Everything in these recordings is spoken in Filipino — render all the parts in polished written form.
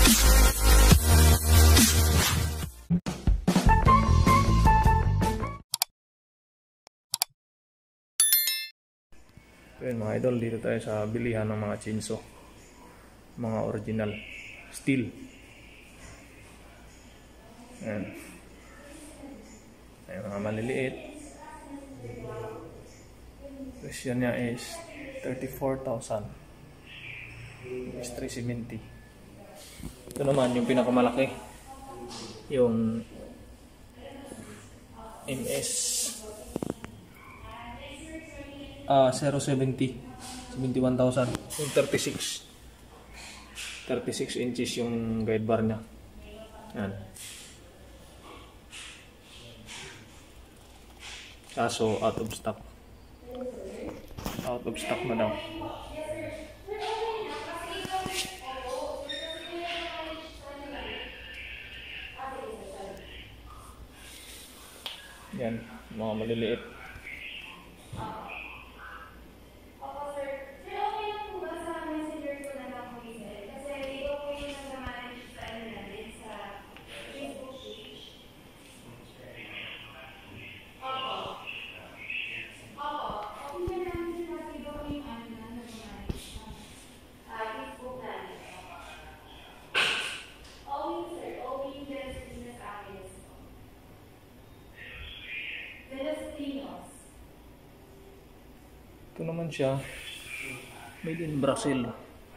Ayun mga idol, dito tayo sa bilihan ng mga chainsaw, mga original steel. Ayan. Ayan, mga maliliit. Presyo niya is 34,000. Is 370. Ito naman yung pinakamalaki, yung MS 070, 71,000. Yung 36 inches yung guide bar niya. Yan. Kaso out of stock. Out of stock na daw. Yan, mga maliliit. Ito naman siya, made in Brazil.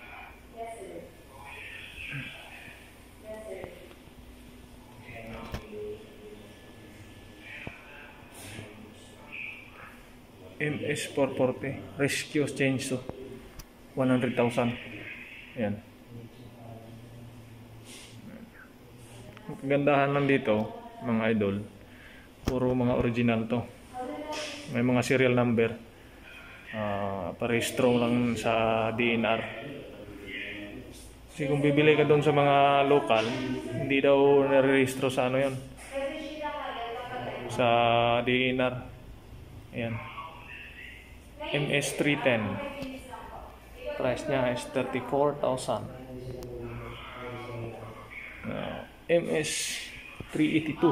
MS 440 Rescue Chainsaw, 100,000. Ayan. Ang kagandahan lang dito mga idol, puro mga original to. May mga serial number. Parehistro lang sa DNR. Kasi kung bibili ka doon sa mga local, hindi daw narehistro sa ano yun, sa DNR. Ayan. MS 310. Price niya is 34,000. MS 382.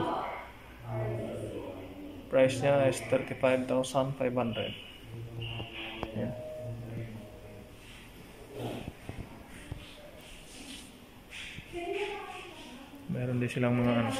Price niya is 35,500. Ayan. Meron din silang mga ano.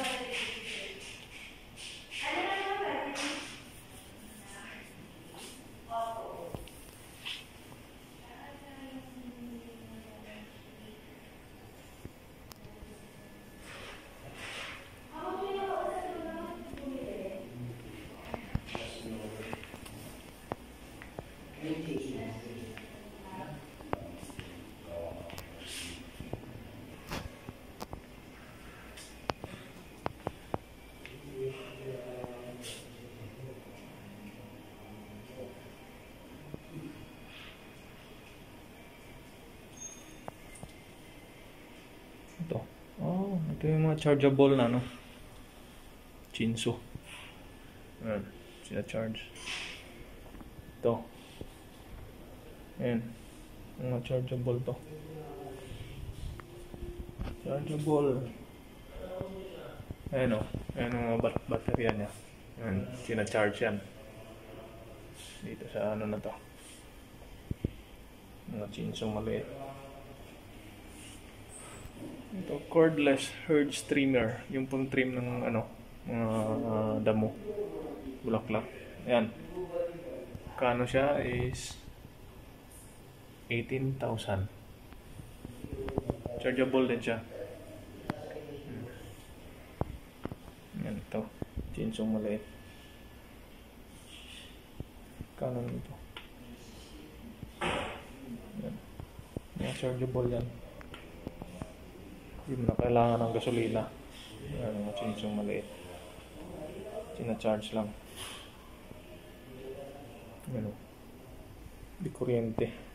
Ito. Oh, ito yung mga chargeable na ano, chainsaw. Ayan, sila charge. Ito. Ayan, mga chargeable to. Chargeable. Ayan o, ayan ang mga baterya niya. Ayan, sina-charge yan. Dito sa ano na to, mga chainsaw maliit. Ito, cordless hurge trimmer, yung pang trim ng ano, mga damo, bulaklak. Ayan. Kano siya is 18,000. Chargeable din siya. Ayan, ito, chainsaw maliit. Kano nito? Ayan. Ayan, chargeable yan. Hindi mo na kailangan ng gasolina. Ayan, mga chainsaw maliit. Sina-charge lang. Ayan o. Di kuryente.